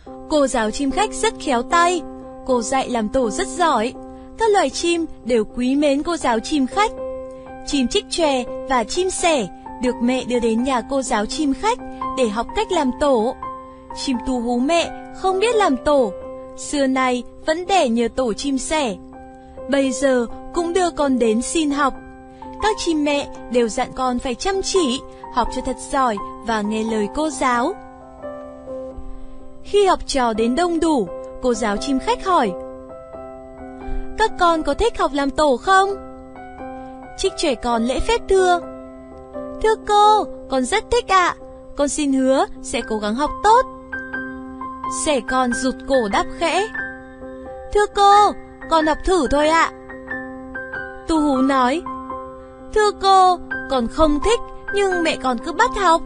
Cô giáo chim khách rất khéo tay, cô dạy làm tổ rất giỏi. Các loài chim đều quý mến cô giáo chim khách. Chim chích chòe và chim sẻ được mẹ đưa đến nhà cô giáo chim khách để học cách làm tổ. Chim tu hú mẹ không biết làm tổ, xưa nay vẫn đẻ nhờ tổ chim sẻ. Bây giờ cũng đưa con đến xin học. Các chim mẹ đều dặn con phải chăm chỉ, học cho thật giỏi và nghe lời cô giáo. Khi học trò đến đông đủ, cô giáo chim khách hỏi: các con có thích học làm tổ không? Chích chòe con lễ phép thưa: thưa cô, con rất thích ạ. Con xin hứa sẽ cố gắng học tốt. Sẻ con rụt cổ đáp khẽ: thưa cô, con học thử thôi ạ. Tu hú nói: thưa cô, con không thích, nhưng mẹ con cứ bắt học.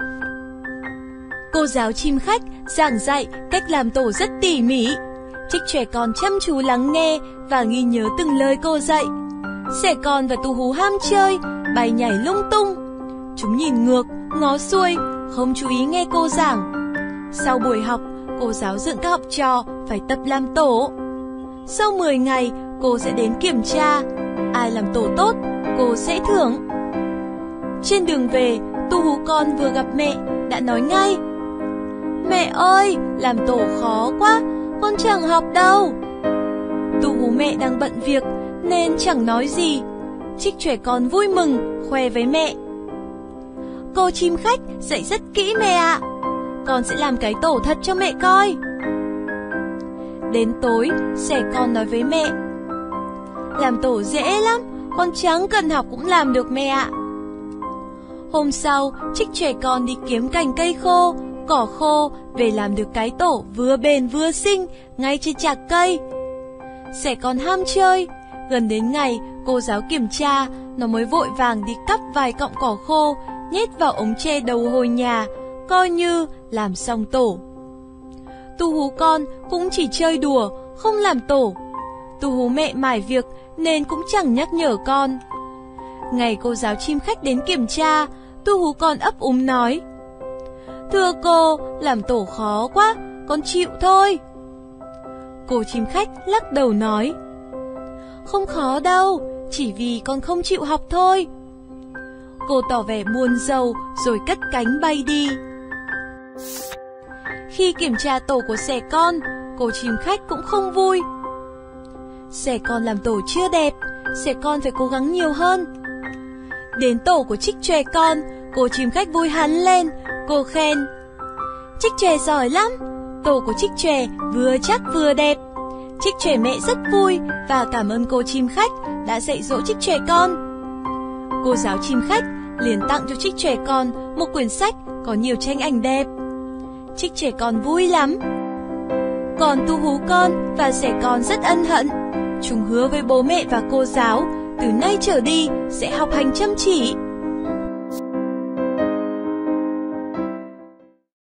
Cô giáo chim khách giảng dạy cách làm tổ rất tỉ mỉ. Chích chòe con chăm chú lắng nghe và ghi nhớ từng lời cô dạy. Sẻ con và tu hú ham chơi, bay nhảy lung tung. Chúng nhìn ngược, ngó xuôi, không chú ý nghe cô giảng. Sau buổi học, cô giáo dựng các học trò phải tập làm tổ. Sau 10 ngày, cô sẽ đến kiểm tra. Ai làm tổ tốt, cô sẽ thưởng. Trên đường về, tu hú con vừa gặp mẹ đã nói ngay: mẹ ơi, làm tổ khó quá, con chẳng học đâu. Tu hú mẹ đang bận việc nên chẳng nói gì. Chích chòe con vui mừng khoe với mẹ: cô chim khách dạy rất kỹ mẹ ạ. Con sẽ làm cái tổ thật cho mẹ coi. Đến tối, sẻ con nói với mẹ: làm tổ dễ lắm, con chẳng cần học cũng làm được mẹ ạ. Hôm sau, chích chòe con đi kiếm cành cây khô, cỏ khô về làm được cái tổ vừa bền vừa xinh ngay trên chạc cây. Sẻ con ham chơi, gần đến ngày cô giáo kiểm tra, nó mới vội vàng đi cắp vài cọng cỏ khô nhét vào ống tre đầu hồi nhà, coi như làm xong tổ. Tu hú con cũng chỉ chơi đùa, không làm tổ. Tu hú mẹ mải việc nên cũng chẳng nhắc nhở con. Ngày cô giáo chim khách đến kiểm tra, tu hú con ấp úng nói: thưa cô, làm tổ khó quá, con chịu thôi. Cô chim khách lắc đầu nói: không khó đâu, chỉ vì con không chịu học thôi. Cô tỏ vẻ buồn rầu rồi cất cánh bay đi. Khi kiểm tra tổ của sẻ con, cô chim khách cũng không vui. Sẻ con làm tổ chưa đẹp, sẻ con phải cố gắng nhiều hơn. Đến tổ của chích chòe con, cô chim khách vui hẳn lên, cô khen: chích chòe giỏi lắm, tổ của chích chòe vừa chắc vừa đẹp. Chích chòe mẹ rất vui và cảm ơn cô chim khách đã dạy dỗ chích chòe con. Cô giáo chim khách liền tặng cho chích chòe con một quyển sách có nhiều tranh ảnh đẹp. Chích chòe con vui lắm. Còn tu hú con và sẻ con rất ân hận. Chúng hứa với bố mẹ và cô giáo từ nay trở đi sẽ học hành chăm chỉ.